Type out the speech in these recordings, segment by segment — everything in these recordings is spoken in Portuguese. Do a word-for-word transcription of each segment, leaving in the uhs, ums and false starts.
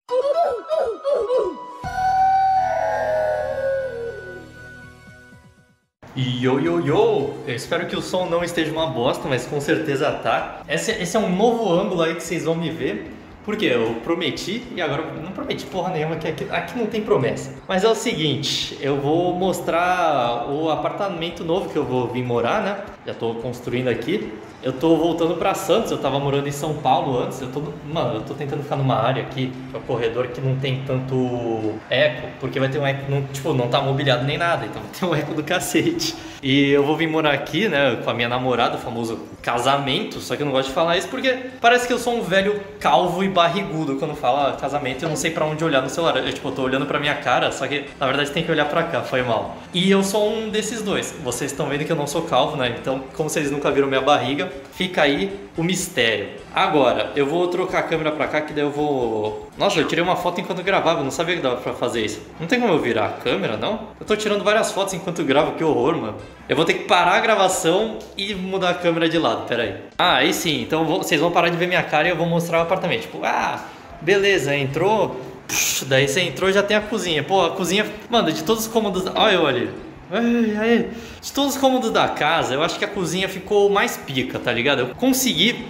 Yo, yo, yo! Eu espero que o som não esteja uma bosta, mas com certeza tá. Esse, esse é um novo ângulo aí que vocês vão me ver. Porque eu prometi e agora eu não prometi porra nenhuma, que aqui, aqui não tem promessa. Mas é o seguinte, eu vou mostrar o apartamento novo que eu vou vir morar, né? Já tô construindo aqui. Eu tô voltando pra Santos, eu tava morando em São Paulo antes. Eu tô, mano, eu tô tentando ficar numa área aqui, que é o corredor, que não tem tanto eco. Porque vai ter um eco, não, tipo, não tá mobiliado nem nada, então vai ter um eco do cacete. E eu vou vir morar aqui, né, com a minha namorada, o famoso casamento. Só que eu não gosto de falar isso porque parece que eu sou um velho calvo e barrigudo quando fala casamento. Eu não sei pra onde olhar no celular. Eu, tipo, eu tô olhando pra minha cara, só que na verdade tem que olhar pra cá, foi mal. E eu sou um desses dois. Vocês estão vendo que eu não sou calvo, né? Então, como vocês nunca viram minha barriga, fica aí o mistério. Agora, eu vou trocar a câmera pra cá, que daí eu vou... Nossa, eu tirei uma foto enquanto gravava, eu não sabia que dava pra fazer isso. Não tem como eu virar a câmera, não? Eu tô tirando várias fotos enquanto gravo, que horror, mano. Eu vou ter que parar a gravação e mudar a câmera de lado, pera aí. Ah, aí sim, então vou... vocês vão parar de ver minha cara e eu vou mostrar o apartamento. Tipo, ah, beleza, entrou... Puxa, daí você entrou e já tem a cozinha. Pô, a cozinha... Mano, de todos os cômodos... Olha eu ali. Ai, ai. De todos os cômodos da casa, eu acho que a cozinha ficou mais pica, tá ligado? Eu consegui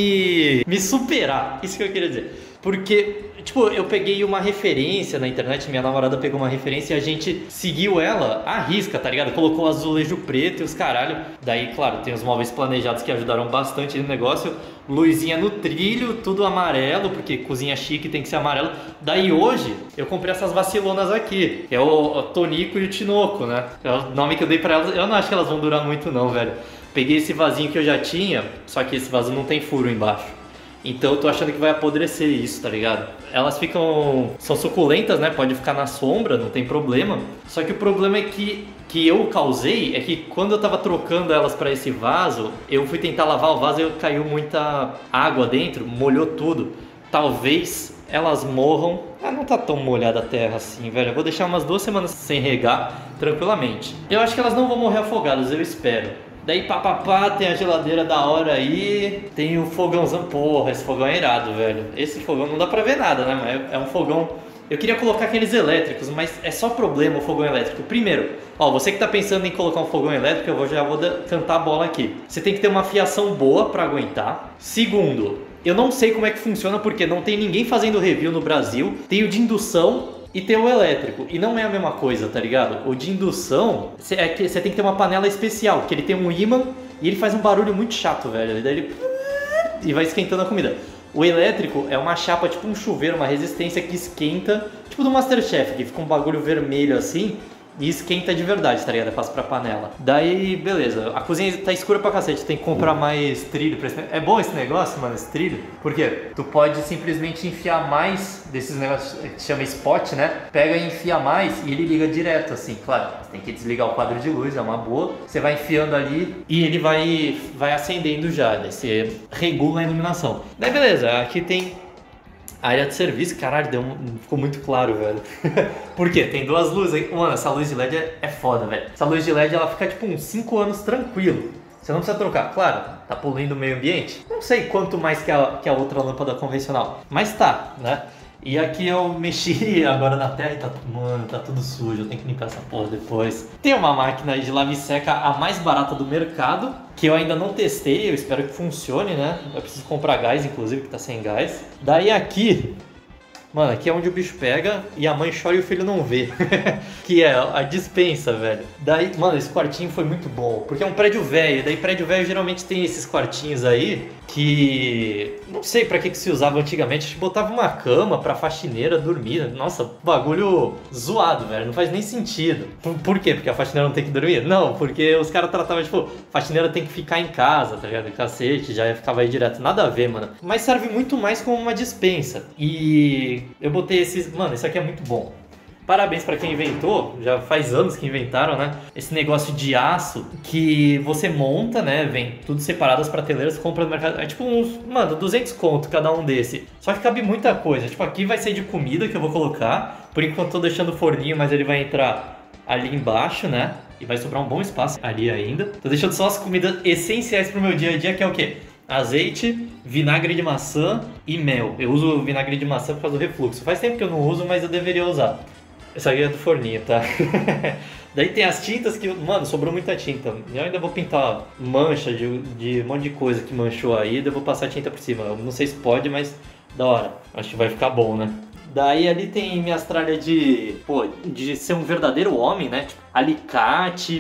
me, me superar, isso que eu queria dizer. Porque, tipo, eu peguei uma referência na internet, minha namorada pegou uma referência e a gente seguiu ela à risca, tá ligado? Colocou o azulejo preto e os caralho. Daí, claro, tem os móveis planejados que ajudaram bastante no negócio. Luzinha no trilho, tudo amarelo, porque cozinha chique tem que ser amarelo. Daí hoje, eu comprei essas vacilonas aqui, que é o, o Tonico e o Tinoco, né? É o nome que eu dei pra elas. Eu não acho que elas vão durar muito não, velho. Peguei esse vasinho que eu já tinha, só que esse vaso não tem furo embaixo. Então eu tô achando que vai apodrecer isso, tá ligado? Elas ficam... são suculentas, né? Pode ficar na sombra, não tem problema. Só que o problema é que, que eu causei é que quando eu tava trocando elas pra esse vaso, eu fui tentar lavar o vaso e caiu muita água dentro, molhou tudo. Talvez elas morram. Ah, não tá tão molhada a terra assim, velho. Eu vou deixar umas duas semanas sem regar, tranquilamente. Eu acho que elas não vão morrer afogadas, eu espero. Daí papapá, tem a geladeira da hora aí, tem o fogãozão, porra, esse fogão é irado, velho. Esse fogão não dá pra ver nada, né, mas é um fogão... Eu queria colocar aqueles elétricos, mas é só problema o fogão elétrico. Primeiro, ó, você que tá pensando em colocar um fogão elétrico, eu vou, já vou cantar a bola aqui. Você tem que ter uma fiação boa pra aguentar. Segundo, eu não sei como é que funciona porque não tem ninguém fazendo review no Brasil. Tem o de indução e tem o elétrico, e não é a mesma coisa, tá ligado? O de indução, você é que você tem que ter uma panela especial, que ele tem um ímã e ele faz um barulho muito chato, velho. Daí ele... e vai esquentando a comida. O elétrico é uma chapa, tipo um chuveiro, uma resistência que esquenta, tipo do Masterchef, que fica um bagulho vermelho assim e esquenta de verdade, tá ligado? Passa pra panela. Daí, beleza. A cozinha tá escura pra cacete, tem que comprar mais trilho pra esse... É bom esse negócio, mano, esse trilho? Por quê? Tu pode simplesmente enfiar mais desses negócios que chama spot, né? Pega e enfia mais e ele liga direto, assim. Claro, você tem que desligar o quadro de luz, é uma boa. Você vai enfiando ali e ele vai, vai acendendo já. Daí você regula a iluminação. Daí, beleza. Aqui tem... área de serviço, caralho, deu um... ficou muito claro, velho. Por quê? Tem duas luzes aí. Mano, essa luz de L E D é, é foda, velho. Essa luz de L E D, ela fica tipo uns cinco anos tranquilo. Você não precisa trocar. Claro, tá poluindo o meio ambiente. Não sei quanto mais que a, que a outra lâmpada convencional. Mas tá, né? E aqui eu mexi agora na terra e tá... Mano, tá tudo sujo. Eu tenho que limpar essa porra depois. Tem uma máquina de lave seca, a mais barata do mercado, que eu ainda não testei. Eu espero que funcione, né? Eu preciso comprar gás, inclusive, que tá sem gás. Daí aqui... Mano, aqui é onde o bicho pega e a mãe chora e o filho não vê. Que é a dispensa, velho. Daí, mano, esse quartinho foi muito bom. Porque é um prédio velho. Daí prédio velho geralmente tem esses quartinhos aí que... não sei pra que que se usava antigamente. A gente botava uma cama pra faxineira dormir. Nossa, bagulho zoado, velho. Não faz nem sentido. Por, por quê? Porque a faxineira não tem que dormir? Não, porque os caras tratavam, tipo, faxineira tem que ficar em casa, tá ligado? Cacete, já ficava aí direto. Nada a ver, mano. Mas serve muito mais como uma dispensa. E... eu botei esses... Mano, isso aqui é muito bom. Parabéns pra quem inventou, já faz anos que inventaram, né? Esse negócio de aço que você monta, né? Vem tudo separado, as prateleiras, compra no mercado. É tipo uns, mano, duzentos conto cada um desse. Só que cabe muita coisa. Tipo, aqui vai ser de comida que eu vou colocar. Por enquanto tô deixando o forninho, mas ele vai entrar ali embaixo, né? E vai sobrar um bom espaço ali ainda. Tô deixando só as comidas essenciais pro meu dia a dia, que é o quê? azeite, vinagre de maçã e mel. Eu uso vinagre de maçã por causa do refluxo. Faz tempo que eu não uso, mas eu deveria usar. Essa aqui é do forninho, tá? Daí tem as tintas que, mano, sobrou muita tinta. Eu ainda vou pintar mancha de, de um monte de coisa que manchou aí, daí eu vou passar tinta por cima. Eu não sei se pode, mas da hora. Acho que vai ficar bom, né? Daí ali tem minhas tralhas de, pô, de ser um verdadeiro homem, né? Tipo, alicate,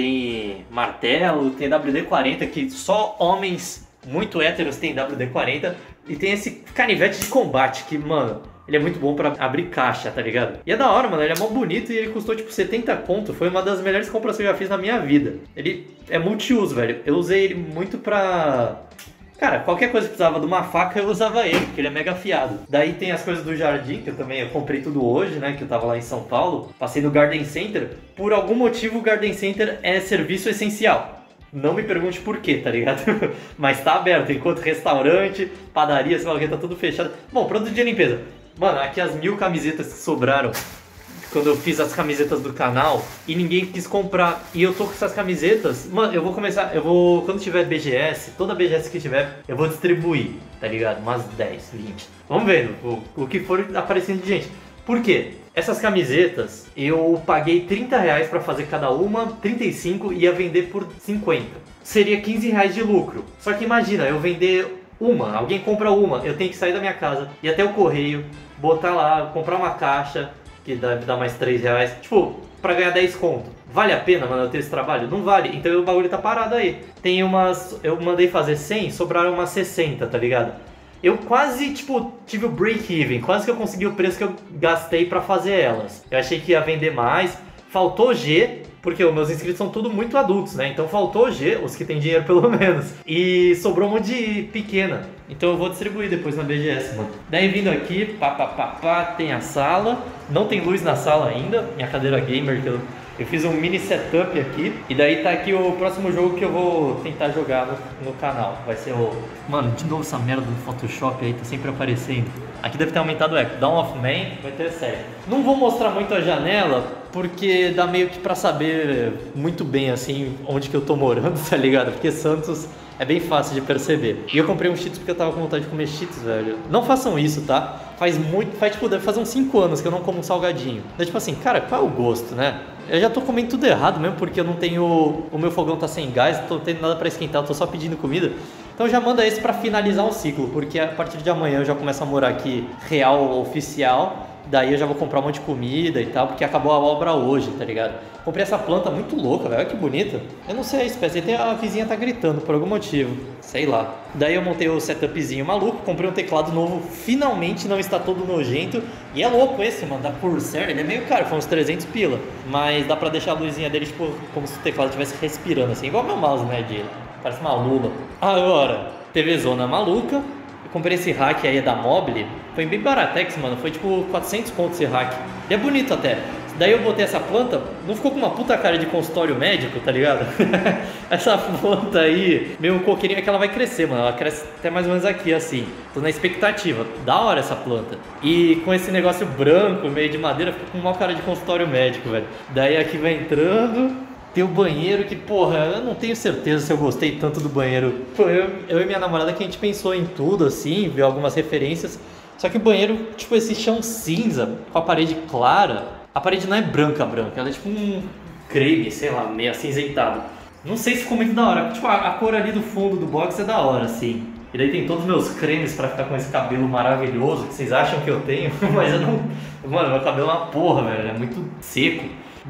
tem martelo, tem W D quarenta, que só homens muito héteros têm W D quarenta. E tem esse canivete de combate que, mano, ele é muito bom pra abrir caixa, tá ligado? E é da hora, mano, ele é mó bonito e ele custou tipo setenta conto. Foi uma das melhores compras que eu já fiz na minha vida. Ele é multiuso, velho. Eu usei ele muito pra... Cara, qualquer coisa que precisava de uma faca eu usava ele, porque ele é mega afiado. Daí tem as coisas do jardim, que eu também eu comprei tudo hoje, né? Que eu tava lá em São Paulo. Passei no Garden Center. Por algum motivo o Garden Center é serviço essencial. Não me pergunte por quê, tá ligado? Mas tá aberto, enquanto restaurante, padaria, sei lá o que, tá tudo fechado. Bom, produto de limpeza. Mano, aqui as mil camisetas que sobraram quando eu fiz as camisetas do canal e ninguém quis comprar. E eu tô com essas camisetas. Mano, eu vou começar, eu vou, quando tiver B G S, toda B G S que tiver, eu vou distribuir, tá ligado? Umas dez, vinte. Vamos vendo o, o que for aparecendo de gente. Por quê? Essas camisetas, eu paguei trinta reais pra fazer cada uma, trinta e cinco e ia vender por cinquenta. Seria quinze reais de lucro. Só que imagina, eu vender uma, alguém compra uma, eu tenho que sair da minha casa, ir até o correio, botar lá, comprar uma caixa, que deve dar mais três reais, tipo, pra ganhar dez conto. Vale a pena, mano, eu ter esse trabalho? Não vale, então o bagulho tá parado aí. Tem umas, eu mandei fazer cem, sobraram umas sessenta, tá ligado? Eu quase, tipo, tive o break-even, quase que eu consegui o preço que eu gastei pra fazer elas. Eu achei que ia vender mais, faltou G, porque os meus inscritos são tudo muito adultos, né? Então faltou G, os que tem dinheiro pelo menos. E sobrou um monte de pequena. Então eu vou distribuir depois na B G S, mano. Daí vindo aqui, pá, pá, pá, pá, tem a sala. Não tem luz na sala ainda. Minha cadeira gamer que eu... Eu fiz um mini setup aqui. E daí tá aqui o próximo jogo que eu vou tentar jogar no, no canal. Vai ser o... Mano, de novo essa merda do Photoshop aí, tá sempre aparecendo. Aqui deve ter aumentado o eco. Dawn of Man vai ter série. Não vou mostrar muito a janela, porque dá meio que pra saber muito bem, assim, onde que eu tô morando, tá ligado? Porque Santos é bem fácil de perceber. E eu comprei um Cheetos porque eu tava com vontade de comer Cheetos, velho. Não façam isso, tá? Faz muito... Faz, tipo, deve fazer uns cinco anos que eu não como um salgadinho. Então, tipo assim, cara, qual é o gosto, né? Eu já tô comendo tudo errado mesmo, porque eu não tenho... O meu fogão tá sem gás, não tô tendo nada pra esquentar, eu tô só pedindo comida. Então já manda esse pra finalizar o ciclo, porque a partir de amanhã eu já começo a morar aqui real, oficial. Daí eu já vou comprar um monte de comida e tal, porque acabou a obra hoje, tá ligado? Comprei essa planta muito louca, velho, olha que bonita. Eu não sei a espécie, tem, a vizinha tá gritando por algum motivo, sei lá. Daí eu montei o setupzinho maluco, comprei um teclado novo, finalmente não está todo nojento. E é louco esse, mano, da Corsair, ele é meio caro, foi uns trezentos pila. Mas dá pra deixar a luzinha dele, tipo, como se o teclado estivesse respirando, assim, igual meu mouse, né, de... Parece uma lula. Agora, T V zona maluca. Comprei esse rack aí da Mobile, foi bem baratex, mano, foi tipo quatrocentos contos esse rack. Ele é bonito até. Daí eu botei essa planta, não ficou com uma puta cara de consultório médico, tá ligado? Essa planta aí, meio coqueirinha que ela vai crescer, mano, ela cresce até mais ou menos aqui, assim. Tô na expectativa, da hora essa planta. E com esse negócio branco, meio de madeira, ficou com uma cara de consultório médico, velho. Daí aqui vai entrando... Tem o banheiro que, porra, eu não tenho certeza se eu gostei tanto do banheiro. Pô, eu, eu e minha namorada que a gente pensou em tudo, assim, viu algumas referências. Só que o banheiro, tipo, esse chão cinza, com a parede clara. A parede não é branca, branca, ela é tipo um creme, sei lá, meio acinzentado. Não sei se ficou muito da hora. Tipo, a, a cor ali do fundo do box é da hora, assim. E daí tem todos os meus cremes pra ficar com esse cabelo maravilhoso que vocês acham que eu tenho, mas eu não... Mano, meu cabelo é uma porra, velho, é muito seco.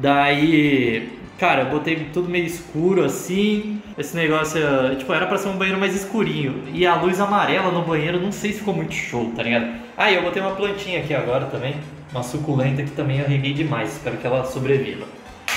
Daí... Cara, eu botei tudo meio escuro assim. Esse negócio, tipo, era pra ser um banheiro mais escurinho. E a luz amarela no banheiro, não sei se ficou muito show, tá ligado? Ah, e eu botei uma plantinha aqui agora também. Uma suculenta que também eu reguei demais. Espero que ela sobreviva.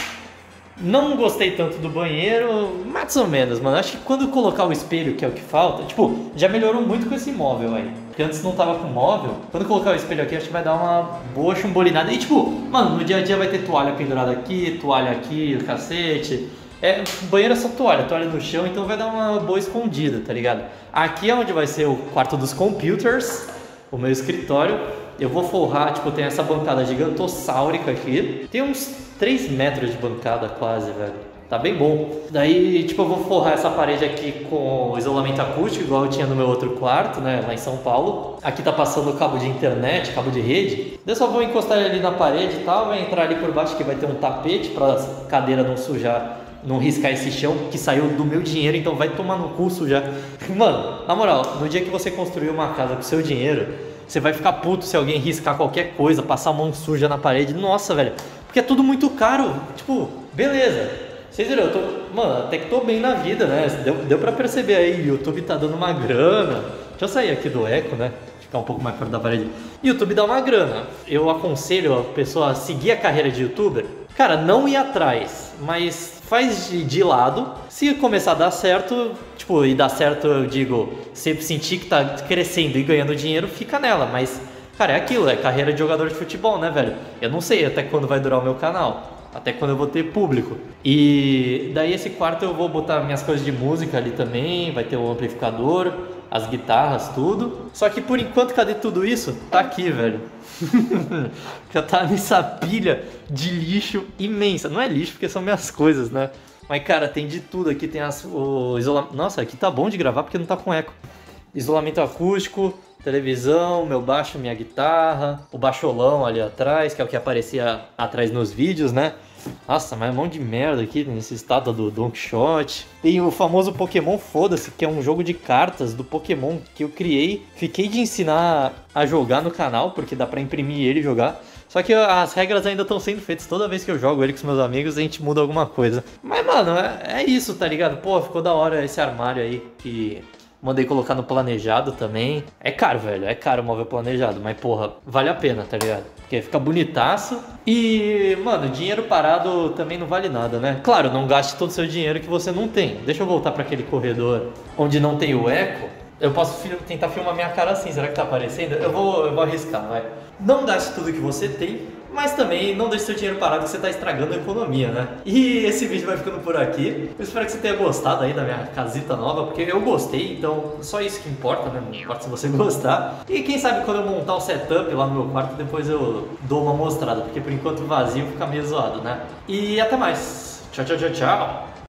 Não gostei tanto do banheiro, mais ou menos, mano. Acho que quando colocar o espelho, que é o que falta, tipo, já melhorou muito com esse móvel aí. Porque antes não tava com móvel. Quando colocar o espelho aqui, acho que vai dar uma boa chumbolinada. E tipo, mano, no dia a dia vai ter toalha pendurada aqui, toalha aqui, cacete. É, banheiro é só toalha, toalha no chão, então vai dar uma boa escondida, tá ligado? Aqui é onde vai ser o quarto dos computers, o meu escritório. Eu vou forrar, tipo, tem essa bancada gigantossáurica aqui. Tem uns três metros de bancada quase, velho. Tá bem bom. Daí, tipo, eu vou forrar essa parede aqui com isolamento acústico, igual eu tinha no meu outro quarto, né, lá em São Paulo. Aqui tá passando cabo de internet, cabo de rede. Eu só vou encostar ele ali na parede e tal, vai entrar ali por baixo que vai ter um tapete pra cadeira não sujar, não riscar esse chão que saiu do meu dinheiro, então vai tomar no cu sujar. Mano, na moral, no dia que você construir uma casa com seu dinheiro, você vai ficar puto se alguém riscar qualquer coisa, passar a mão suja na parede. Nossa, velho, porque é tudo muito caro. Tipo, beleza. Vocês viram, eu tô, mano, até que tô bem na vida, né? Deu, deu pra perceber aí, o YouTube tá dando uma grana. Deixa eu sair aqui do eco, né? Ficar um pouco mais perto da parede. YouTube dá uma grana. Eu aconselho a pessoa a seguir a carreira de YouTuber. Cara, não ir atrás, mas faz de, de lado. Se começar a dar certo, tipo, e dar certo, eu digo, se sentir que tá crescendo e ganhando dinheiro, fica nela. Mas, cara, é aquilo, é carreira de jogador de futebol, né, velho? Eu não sei até quando vai durar o meu canal. Até quando eu vou ter público. E daí esse quarto eu vou botar minhas coisas de música ali também. Vai ter o amplificador, as guitarras, tudo. Só que por enquanto, cadê tudo isso? Tá aqui, velho. Já tá nessa pilha de lixo imensa. Não é lixo porque são minhas coisas, né? Mas cara, tem de tudo aqui. Tem as, o isolamento. Nossa, aqui tá bom de gravar porque não tá com eco. Isolamento acústico, televisão, meu baixo, minha guitarra, o baixolão ali atrás, que é o que aparecia atrás nos vídeos, né? Nossa, mas é um monte de merda aqui nesse estátua do Don Quixote. Tem o famoso Pokémon Foda-se, que é um jogo de cartas do Pokémon que eu criei. Fiquei de ensinar a jogar no canal, porque dá pra imprimir ele e jogar. Só que as regras ainda estão sendo feitas. Toda vez que eu jogo ele com os meus amigos, a gente muda alguma coisa. Mas, mano, é, é isso, tá ligado? Pô, ficou da hora esse armário aí que... Mandei colocar no planejado também. É caro, velho. É caro o móvel planejado. Mas, porra, vale a pena, tá ligado? Porque fica bonitaço. E, mano, dinheiro parado também não vale nada, né? Claro, não gaste todo o seu dinheiro que você não tem. Deixa eu voltar pra aquele corredor onde não tem o eco. Eu posso fil- tentar filmar minha cara assim. Será que tá aparecendo? Eu vou, eu vou arriscar, vai. Não gaste tudo que você tem, mas também não deixe seu dinheiro parado que você tá estragando a economia, né? E esse vídeo vai ficando por aqui. Eu espero que você tenha gostado aí da minha casita nova, porque eu gostei, então só isso que importa, né? Não importa se você gostar. E quem sabe quando eu montar o setup lá no meu quarto, depois eu dou uma mostrada, porque por enquanto vazio fica meio zoado, né? E até mais. Tchau, tchau, tchau, tchau.